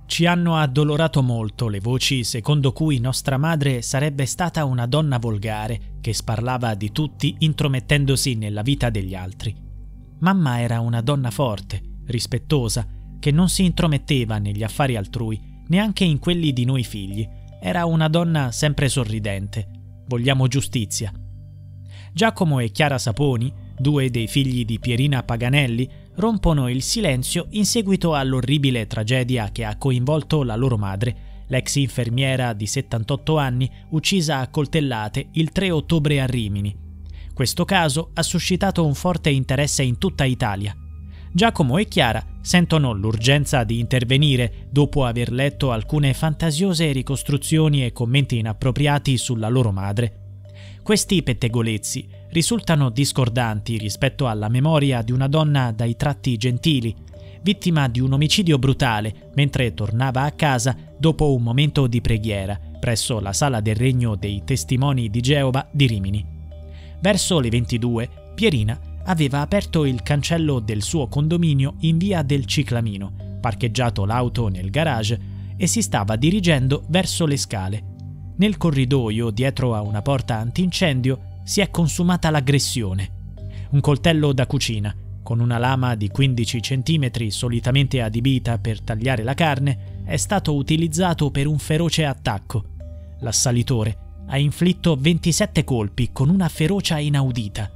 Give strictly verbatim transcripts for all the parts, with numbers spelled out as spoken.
Ci hanno addolorato molto le voci secondo cui nostra madre sarebbe stata una donna volgare che sparlava di tutti intromettendosi nella vita degli altri. Mamma era una donna forte, rispettosa, che non si intrometteva negli affari altrui, neanche in quelli di noi figli. Era una donna sempre sorridente. Vogliamo giustizia. Giacomo e Chiara Saponi, due dei figli di Pierina Paganelli, rompono il silenzio in seguito all'orribile tragedia che ha coinvolto la loro madre, l'ex infermiera di settantotto anni, uccisa a coltellate il tre ottobre a Rimini. Questo caso ha suscitato un forte interesse in tutta Italia. Giacomo e Chiara sentono l'urgenza di intervenire dopo aver letto alcune fantasiose ricostruzioni e commenti inappropriati sulla loro madre. Questi pettegolezzi risultano discordanti rispetto alla memoria di una donna dai tratti gentili, vittima di un omicidio brutale mentre tornava a casa dopo un momento di preghiera presso la Sala del Regno dei Testimoni di Geova di Rimini. Verso le ventidue, Pierina aveva aperto il cancello del suo condominio in via del Ciclamino, parcheggiato l'auto nel garage e si stava dirigendo verso le scale. Nel corridoio, dietro a una porta antincendio, si è consumata l'aggressione. Un coltello da cucina, con una lama di quindici centimetri solitamente adibita per tagliare la carne, è stato utilizzato per un feroce attacco. L'assalitore ha inflitto ventisette colpi con una ferocia inaudita.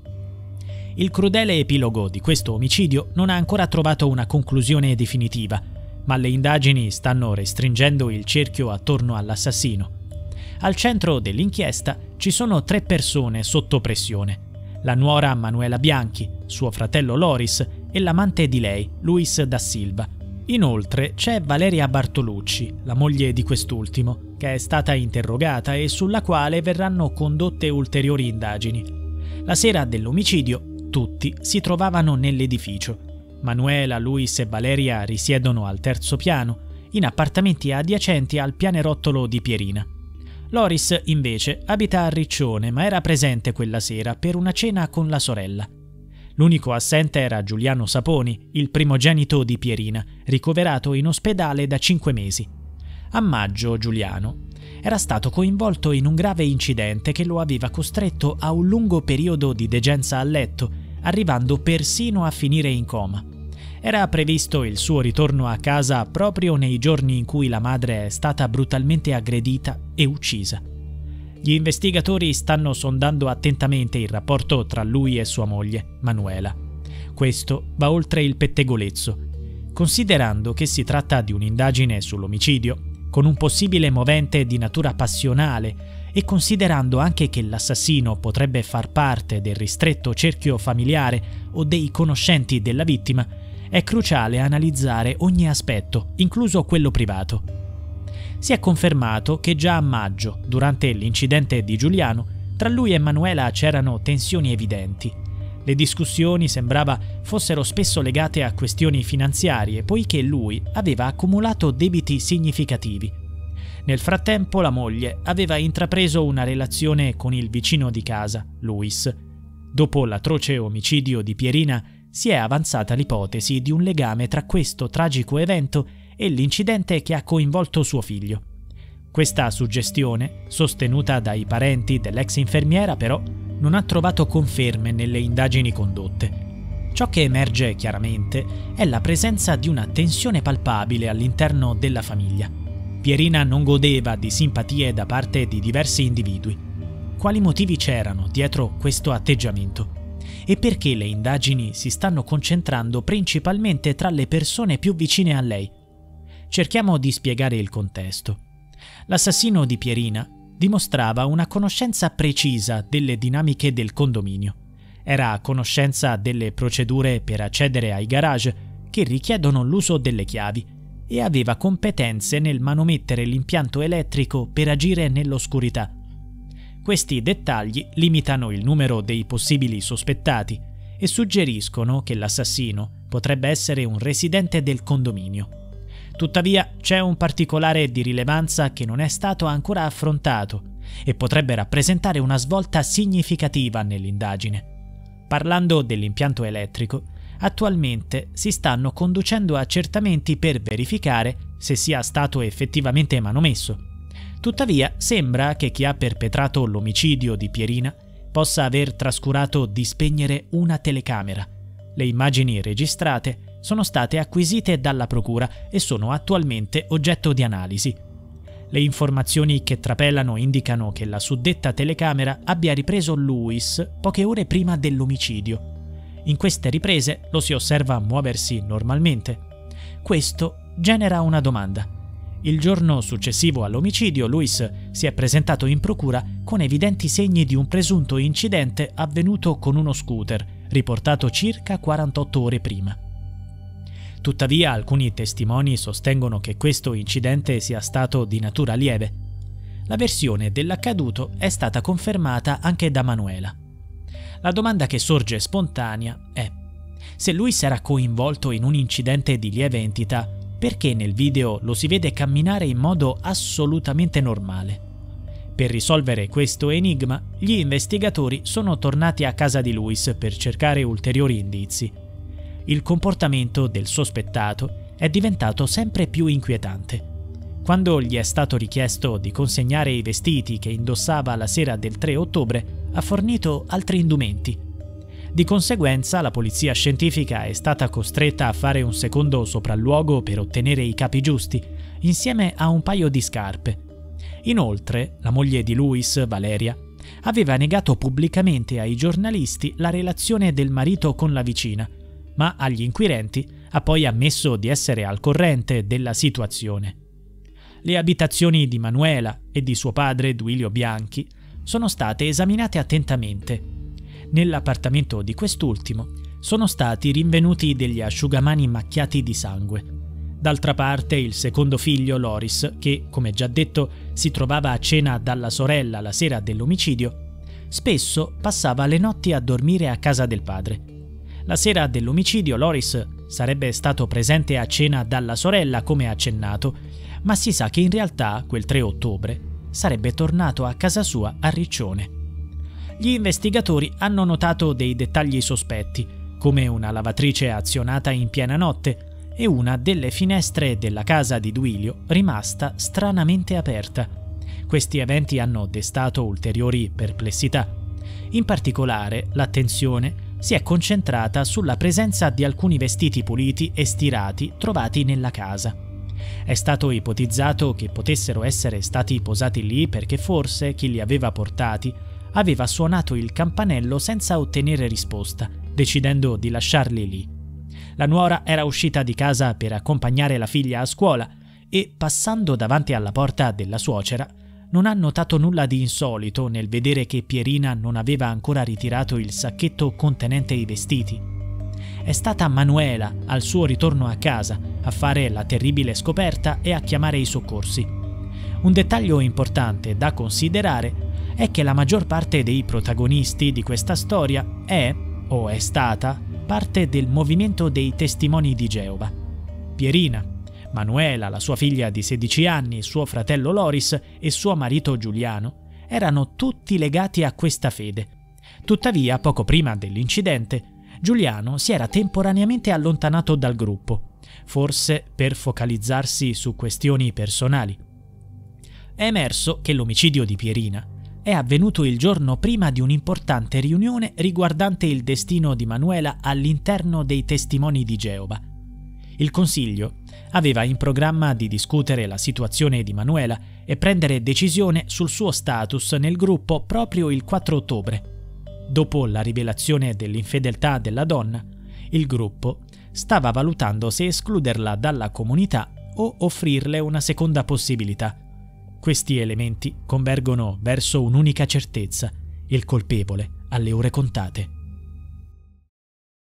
Il crudele epilogo di questo omicidio non ha ancora trovato una conclusione definitiva, ma le indagini stanno restringendo il cerchio attorno all'assassino. Al centro dell'inchiesta ci sono tre persone sotto pressione: la nuora Manuela Bianchi, suo fratello Loris e l'amante di lei, Luis da Silva. Inoltre c'è Valeria Bartolucci, la moglie di quest'ultimo, che è stata interrogata e sulla quale verranno condotte ulteriori indagini. La sera dell'omicidio tutti si trovavano nell'edificio. Manuela, Luis e Valeria risiedono al terzo piano, in appartamenti adiacenti al pianerottolo di Pierina. Loris, invece, abita a Riccione, ma era presente quella sera per una cena con la sorella. L'unico assente era Giuliano Saponi, il primogenito di Pierina, ricoverato in ospedale da cinque mesi. A maggio Giuliano era stato coinvolto in un grave incidente che lo aveva costretto a un lungo periodo di degenza a letto, arrivando persino a finire in coma. Era previsto il suo ritorno a casa proprio nei giorni in cui la madre è stata brutalmente aggredita e uccisa. Gli investigatori stanno sondando attentamente il rapporto tra lui e sua moglie, Manuela. Questo va oltre il pettegolezzo. Considerando che si tratta di un'indagine sull'omicidio, con un possibile movente di natura passionale, e considerando anche che l'assassino potrebbe far parte del ristretto cerchio familiare o dei conoscenti della vittima, è cruciale analizzare ogni aspetto, incluso quello privato. Si è confermato che già a maggio, durante l'incidente di Giuliano, tra lui e Manuela c'erano tensioni evidenti. Le discussioni sembrava fossero spesso legate a questioni finanziarie, poiché lui aveva accumulato debiti significativi. Nel frattempo la moglie aveva intrapreso una relazione con il vicino di casa, Luis. Dopo l'atroce omicidio di Pierina, si è avanzata l'ipotesi di un legame tra questo tragico evento e l'incidente che ha coinvolto suo figlio. Questa suggestione, sostenuta dai parenti dell'ex infermiera, però, non ha trovato conferme nelle indagini condotte. Ciò che emerge chiaramente è la presenza di una tensione palpabile all'interno della famiglia. Pierina non godeva di simpatie da parte di diversi individui. Quali motivi c'erano dietro questo atteggiamento? E perché le indagini si stanno concentrando principalmente tra le persone più vicine a lei? Cerchiamo di spiegare il contesto. L'assassino di Pierina dimostrava una conoscenza precisa delle dinamiche del condominio. Era a conoscenza delle procedure per accedere ai garage che richiedono l'uso delle chiavi e aveva competenze nel manomettere l'impianto elettrico per agire nell'oscurità. Questi dettagli limitano il numero dei possibili sospettati e suggeriscono che l'assassino potrebbe essere un residente del condominio. Tuttavia c'è un particolare di rilevanza che non è stato ancora affrontato e potrebbe rappresentare una svolta significativa nell'indagine. Parlando dell'impianto elettrico, Attualmente si stanno conducendo accertamenti per verificare se sia stato effettivamente manomesso. Tuttavia, sembra che chi ha perpetrato l'omicidio di Pierina possa aver trascurato di spegnere una telecamera. Le immagini registrate sono state acquisite dalla procura e sono attualmente oggetto di analisi. Le informazioni che trapelano indicano che la suddetta telecamera abbia ripreso Louis poche ore prima dell'omicidio. In queste riprese lo si osserva muoversi normalmente. Questo genera una domanda. Il giorno successivo all'omicidio, Louis si è presentato in procura con evidenti segni di un presunto incidente avvenuto con uno scooter, riportato circa quarantotto ore prima. Tuttavia, alcuni testimoni sostengono che questo incidente sia stato di natura lieve. La versione dell'accaduto è stata confermata anche da Manuela. La domanda che sorge spontanea è: se Louis era coinvolto in un incidente di lieve entità, perché nel video lo si vede camminare in modo assolutamente normale? Per risolvere questo enigma, gli investigatori sono tornati a casa di Louis per cercare ulteriori indizi. Il comportamento del sospettato è diventato sempre più inquietante. Quando gli è stato richiesto di consegnare i vestiti che indossava la sera del tre ottobre, ha fornito altri indumenti. Di conseguenza, la polizia scientifica è stata costretta a fare un secondo sopralluogo per ottenere i capi giusti, insieme a un paio di scarpe. Inoltre, la moglie di Louis, Valeria, aveva negato pubblicamente ai giornalisti la relazione del marito con la vicina, ma agli inquirenti ha poi ammesso di essere al corrente della situazione. Le abitazioni di Manuela e di suo padre, Duilio Bianchi, sono state esaminate attentamente. Nell'appartamento di quest'ultimo sono stati rinvenuti degli asciugamani macchiati di sangue. D'altra parte, il secondo figlio, Loris, che, come già detto, si trovava a cena dalla sorella la sera dell'omicidio, spesso passava le notti a dormire a casa del padre. La sera dell'omicidio Loris sarebbe stato presente a cena dalla sorella, come accennato, ma si sa che in realtà, quel tre ottobre, sarebbe tornato a casa sua a Riccione. Gli investigatori hanno notato dei dettagli sospetti, come una lavatrice azionata in piena notte e una delle finestre della casa di Duilio rimasta stranamente aperta. Questi eventi hanno destato ulteriori perplessità. In particolare, l'attenzione si è concentrata sulla presenza di alcuni vestiti puliti e stirati trovati nella casa. È stato ipotizzato che potessero essere stati posati lì perché forse chi li aveva portati aveva suonato il campanello senza ottenere risposta, decidendo di lasciarli lì. La nuora era uscita di casa per accompagnare la figlia a scuola e, passando davanti alla porta della suocera, non ha notato nulla di insolito nel vedere che Pierina non aveva ancora ritirato il sacchetto contenente i vestiti. È stata Manuela, al suo ritorno a casa, a fare la terribile scoperta e a chiamare i soccorsi. Un dettaglio importante da considerare è che la maggior parte dei protagonisti di questa storia è, o è stata, parte del movimento dei testimoni di Geova. Pierina, Manuela, la sua figlia di sedici anni, suo fratello Loris e suo marito Giuliano erano tutti legati a questa fede. Tuttavia, poco prima dell'incidente, Giuliano si era temporaneamente allontanato dal gruppo, forse per focalizzarsi su questioni personali. È emerso che l'omicidio di Pierina è avvenuto il giorno prima di un'importante riunione riguardante il destino di Manuela all'interno dei Testimoni di Geova. Il Consiglio aveva in programma di discutere la situazione di Manuela e prendere decisione sul suo status nel gruppo proprio il quattro ottobre. Dopo la rivelazione dell'infedeltà della donna, il gruppo stava valutando se escluderla dalla comunità o offrirle una seconda possibilità. Questi elementi convergono verso un'unica certezza: il colpevole alle ore contate.